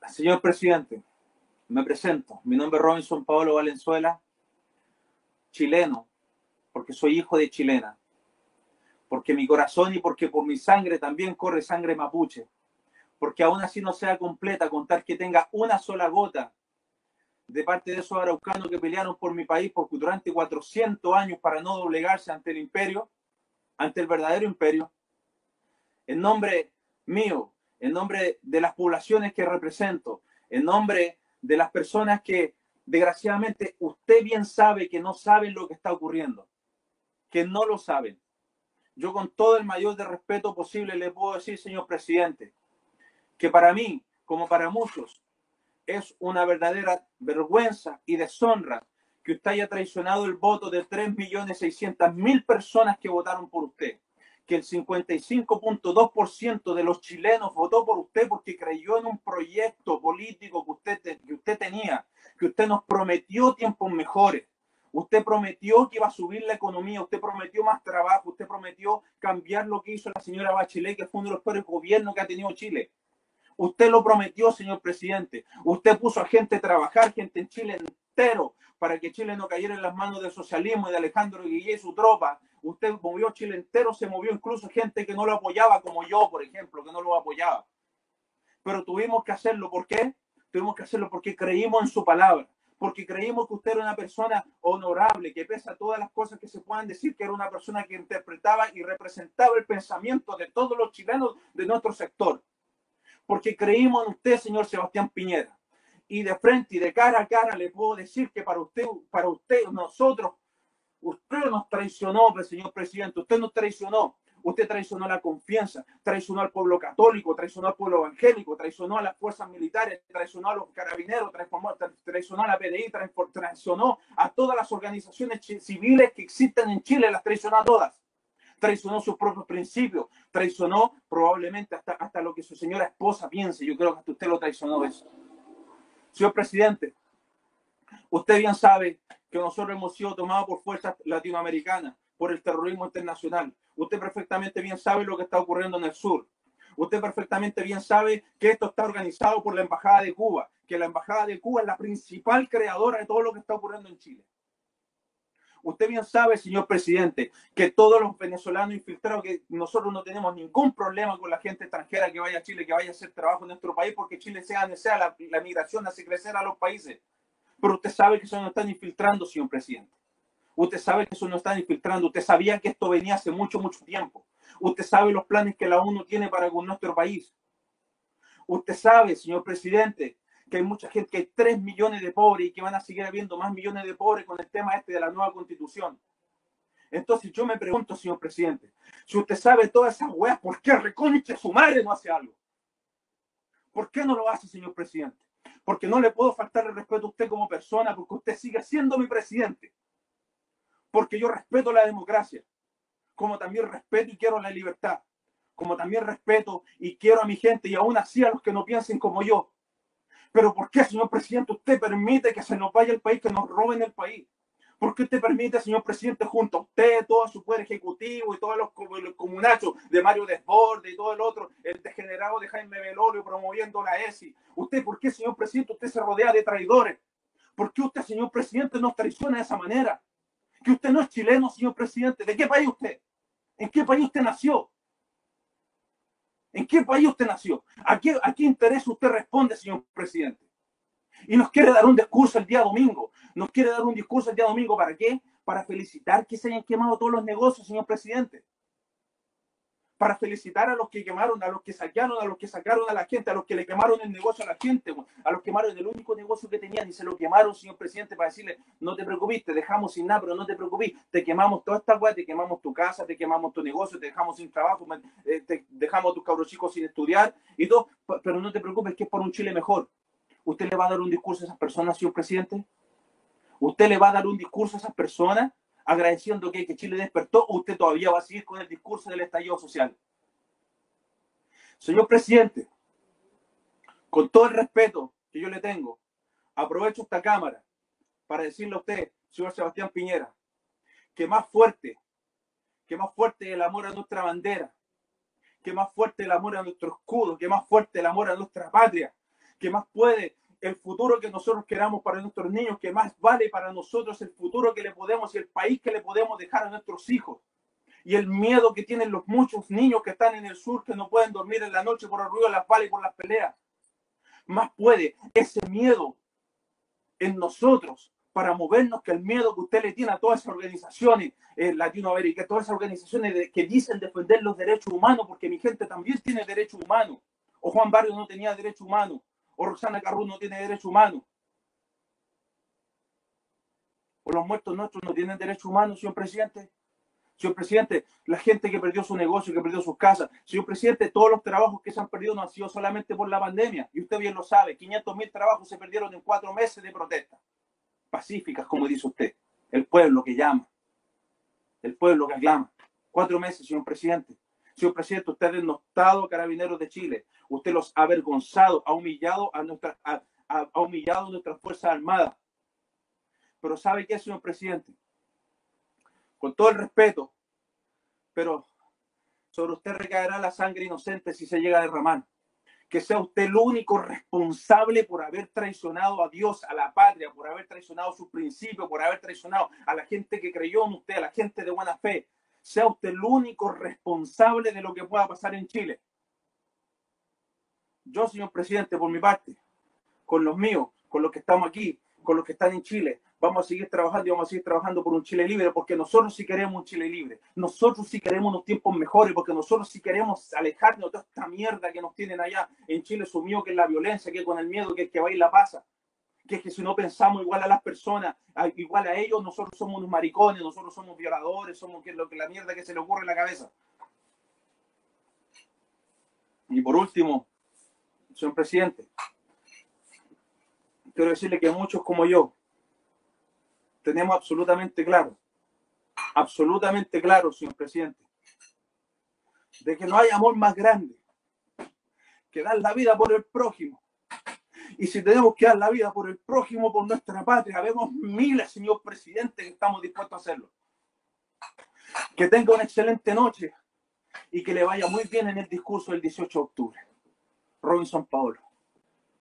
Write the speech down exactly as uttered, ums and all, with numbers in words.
Señor presidente, me presento. Mi nombre es Robinson Paolo Valenzuela, chileno, porque soy hijo de chilena, porque mi corazón y porque por mi sangre también corre sangre mapuche, porque aún así no sea completa contar que tenga una sola gota de parte de esos araucanos que pelearon por mi país porque durante cuatrocientos años para no doblegarse ante el imperio, ante el verdadero imperio. En nombre mío, en nombre de las poblaciones que represento, en nombre de las personas que desgraciadamente usted bien sabe que no saben lo que está ocurriendo, que no lo saben. Yo con todo el mayor de respeto posible le puedo decir, señor presidente, que para mí, como para muchos, es una verdadera vergüenza y deshonra que usted haya traicionado el voto de tres millones seiscientas mil personas que votaron por usted, que el cincuenta y cinco punto dos por ciento de los chilenos votó por usted porque creyó en un proyecto político que usted, te, que usted tenía, que usted nos prometió tiempos mejores. Usted prometió que iba a subir la economía, usted prometió más trabajo, usted prometió cambiar lo que hizo la señora Bachelet, que fue uno de los peores gobiernos que ha tenido Chile. Usted lo prometió, señor presidente. Usted puso a gente a trabajar, gente en Chile entero, para que Chile no cayera en las manos del socialismo y de Alejandro Guillé y su tropa. Usted movió Chile entero, se movió incluso gente que no lo apoyaba, como yo, por ejemplo, que no lo apoyaba. Pero tuvimos que hacerlo. ¿Por qué? Tuvimos que hacerlo porque creímos en su palabra, porque creímos que usted era una persona honorable, que pese a todas las cosas que se puedan decir, que era una persona que interpretaba y representaba el pensamiento de todos los chilenos de nuestro sector. Porque creímos en usted, señor Sebastián Piñera. Y de frente y de cara a cara le puedo decir que para usted, para usted, nosotros, usted nos traicionó, señor presidente, usted nos traicionó. Usted traicionó la confianza, traicionó al pueblo católico, traicionó al pueblo evangélico, traicionó a las fuerzas militares, traicionó a los carabineros, traicionó a la P D I, traicionó a todas las organizaciones civiles que existen en Chile, las traicionó a todas. Traicionó sus propios principios, traicionó probablemente hasta, hasta lo que su señora esposa piense. Yo creo que hasta usted lo traicionó eso. Señor presidente, usted bien sabe que nosotros hemos sido tomados por fuerzas latinoamericanas, por el terrorismo internacional. Usted perfectamente bien sabe lo que está ocurriendo en el sur. Usted perfectamente bien sabe que esto está organizado por la Embajada de Cuba, que la Embajada de Cuba es la principal creadora de todo lo que está ocurriendo en Chile. Usted bien sabe, señor presidente, que todos los venezolanos infiltrados, que nosotros no tenemos ningún problema con la gente extranjera que vaya a Chile, que vaya a hacer trabajo en nuestro país, porque Chile sea, sea la, la migración hace crecer a los países. Pero usted sabe que eso no están infiltrando, señor presidente. Usted sabe que eso no están infiltrando. Usted sabía que esto venía hace mucho, mucho tiempo. Usted sabe los planes que la ONU tiene para con nuestro país. Usted sabe, señor presidente, que hay mucha gente, que hay tres millones de pobres y que van a seguir habiendo más millones de pobres con el tema este de la nueva constitución. Entonces yo me pregunto, señor presidente, si usted sabe todas esas weas, ¿por qué reconche su madre no hace algo? ¿Por qué no lo hace, señor presidente? Porque no le puedo faltar el respeto a usted como persona, porque usted sigue siendo mi presidente. Porque yo respeto la democracia, como también respeto y quiero la libertad, como también respeto y quiero a mi gente y aún así a los que no piensen como yo. Pero ¿por qué, señor presidente, usted permite que se nos vaya el país, que nos roben el país? ¿Por qué usted permite, señor presidente, junto a usted, todo su poder ejecutivo y todos los, los comunachos de Mario Desbordes y todo el otro, el degenerado de Jaime Belolio promoviendo la E S I? ¿Usted por qué, señor presidente, usted se rodea de traidores? ¿Por qué usted, señor presidente, nos traiciona de esa manera? Que usted no es chileno, señor presidente. ¿De qué país usted? ¿En qué país usted nació? ¿En qué país usted nació? ¿A qué, a qué interés usted responde, señor presidente? Y nos quiere dar un discurso el día domingo. Nos quiere dar un discurso el día domingo. ¿Para qué? Para felicitar que se hayan quemado todos los negocios, señor presidente. Para felicitar a los que quemaron, a los que saquearon, a los que sacaron a la gente, a los que le quemaron el negocio a la gente, a los que quemaron el único negocio que tenían y se lo quemaron, señor presidente, para decirle, no te preocupes, te dejamos sin nada, pero no te preocupes, te quemamos toda esta weá, te quemamos tu casa, te quemamos tu negocio, te dejamos sin trabajo, te dejamos a tus cabros chicos sin estudiar y todo, pero no te preocupes, que es por un Chile mejor. ¿Usted le va a dar un discurso a esas personas, señor presidente? ¿Usted le va a dar un discurso a esas personas agradeciendo que, que Chile despertó o usted todavía va a seguir con el discurso del estallido social? Señor presidente, con todo el respeto que yo le tengo, aprovecho esta cámara para decirle a usted, señor Sebastián Piñera, que más fuerte, que más fuerte el amor a nuestra bandera, que más fuerte el amor a nuestro escudo, que más fuerte el amor a nuestra patria, que más puede el futuro que nosotros queramos para nuestros niños, que más vale para nosotros el futuro que le podemos y el país que le podemos dejar a nuestros hijos. Y el miedo que tienen los muchos niños que están en el sur, que no pueden dormir en la noche por el ruido de las balas y por las peleas. Más puede ese miedo en nosotros para movernos que el miedo que usted le tiene a todas esas organizaciones en Latinoamérica, todas esas organizaciones de, que dicen defender los derechos humanos, porque mi gente también tiene derechos humanos. O Juan Barrios no tenía derechos humanos, o Roxana Carrú no tiene derechos humanos. O los muertos nuestros no tienen derechos humanos, señor presidente. Señor presidente, la gente que perdió su negocio, que perdió sus casas. Señor presidente, todos los trabajos que se han perdido no han sido solamente por la pandemia. Y usted bien lo sabe, quinientos mil trabajos se perdieron en cuatro meses de protesta. Pacíficas, como dice usted. El pueblo que llama. El pueblo que aclama. Cuatro meses, señor presidente. Señor presidente, usted ha denostado a Carabineros de Chile. Usted los ha avergonzado, ha humillado a, nuestra, a, a, ha humillado a nuestras Fuerzas Armadas. Pero ¿sabe qué, señor presidente? Con todo el respeto, pero sobre usted recaerá la sangre inocente si se llega a derramar. Que sea usted el único responsable por haber traicionado a Dios, a la patria, por haber traicionado sus principios, por haber traicionado a la gente que creyó en usted, a la gente de buena fe. Sea usted el único responsable de lo que pueda pasar en Chile. Yo, señor presidente, por mi parte, con los míos, con los que estamos aquí, con los que están en Chile, vamos a seguir trabajando y vamos a seguir trabajando por un Chile libre, porque nosotros sí queremos un Chile libre. Nosotros sí queremos unos tiempos mejores, porque nosotros sí queremos alejarnos de toda esta mierda que nos tienen allá en Chile sumido, que es la violencia, que es con el miedo, que es que va y la pasa. Que es que si no pensamos igual a las personas, igual a ellos, nosotros somos unos maricones, nosotros somos violadores, somos que, lo que la mierda que se le ocurre en la cabeza. Y por último, señor presidente, quiero decirle que muchos como yo tenemos absolutamente claro, absolutamente claro, señor presidente, de que no hay amor más grande que dar la vida por el prójimo. Y si tenemos que dar la vida por el prójimo, por nuestra patria, vemos miles, señor presidente, que estamos dispuestos a hacerlo. Que tenga una excelente noche y que le vaya muy bien en el discurso del dieciocho de octubre. Robinson Paolo.